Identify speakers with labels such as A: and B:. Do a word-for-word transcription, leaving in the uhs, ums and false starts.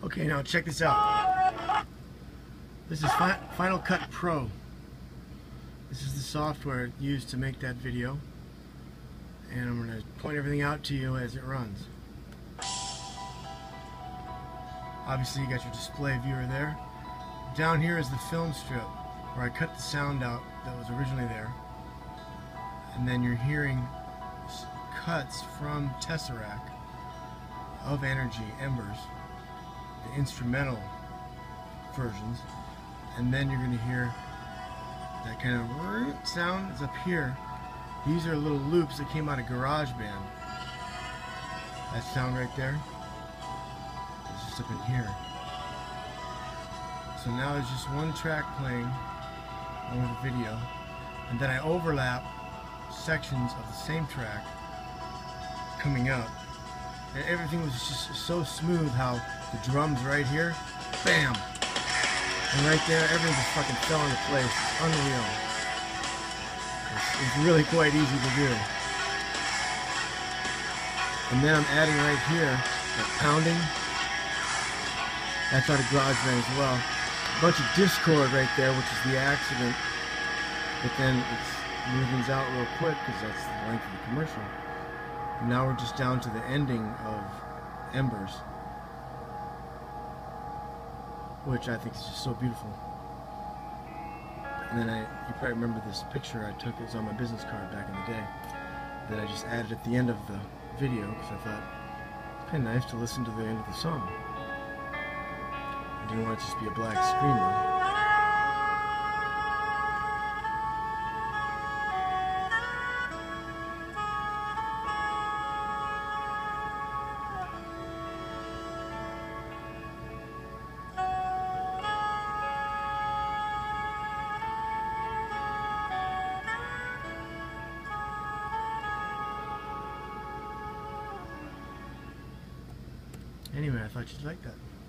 A: Okay, now check this out. This is Fi Final Cut Pro. This is the software used to make that video, and I'm going to point everything out to you as it runs. Obviously you got your display viewer there. Down here is the film strip where I cut the sound out that was originally there, and then you're hearing cuts from Tesseract of Energy Embers, the instrumental versions, and then you're going to hear that kind of sound is up here. These are little loops that came out of GarageBand. That sound right there is just up in here. So now there's just one track playing over the video, and then I overlap sections of the same track coming up. And everything was just so smooth, how the drums right here, bam! And right there, everything just fucking fell into place. It's unreal. It's, it's really quite easy to do. And then I'm adding right here, that pounding. That's out of GarageBand as well. A bunch of Discord right there, which is the accident. But then it's moving out real quick because that's the length of the commercial. And now we're just down to the ending of Embers, which I think is just so beautiful. And then I, you probably remember this picture I took. It was on my business card back in the day that I just added at the end of the video because I thought it's kind of nice to listen to the end of the song. I didn't want it to just be a black screen though. Anyway, I thought you'd like that.